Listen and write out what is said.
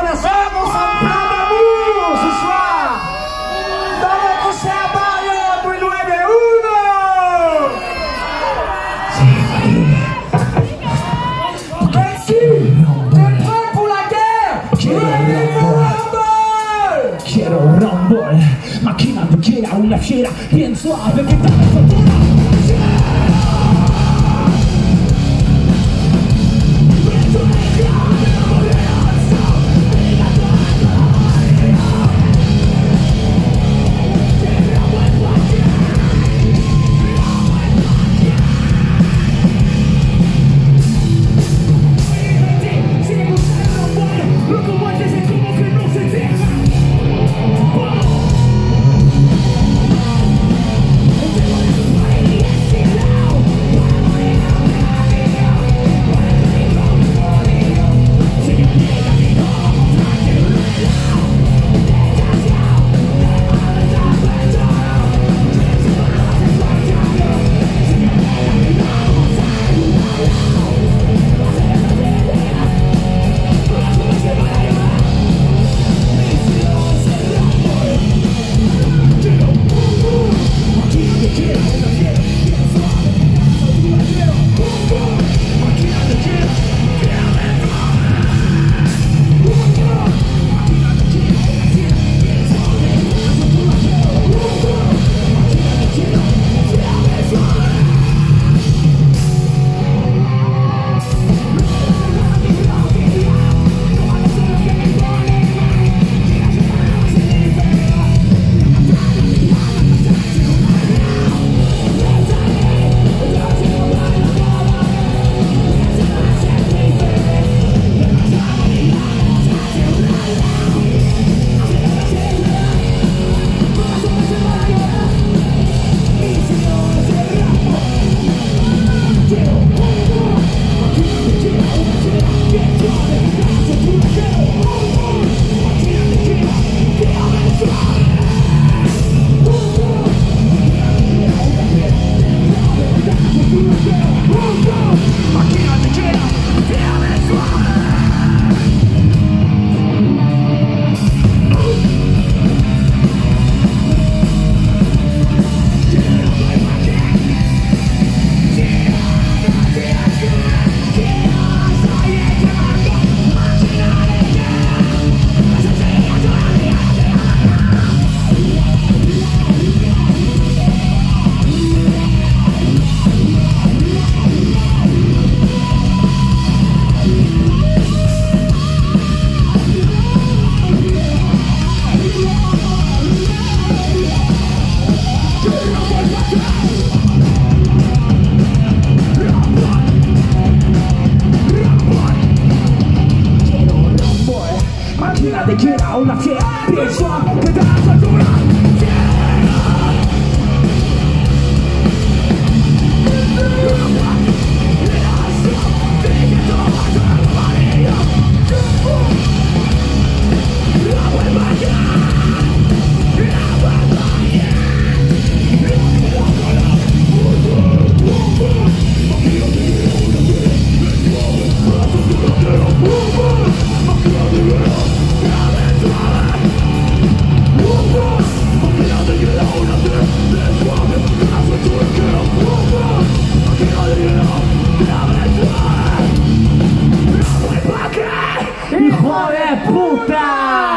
la soirée en plein d'amour ce soir. Dans le concert Barrière pour 9-1. Merci. T'es prêt pour la guerre? Ready for Rumble. Quiero rumble, maquinando quiera una fiera bien suave que tal fortuna. Imagínate que era una fiera, pienso que te das altura. ¡Hijo de puta!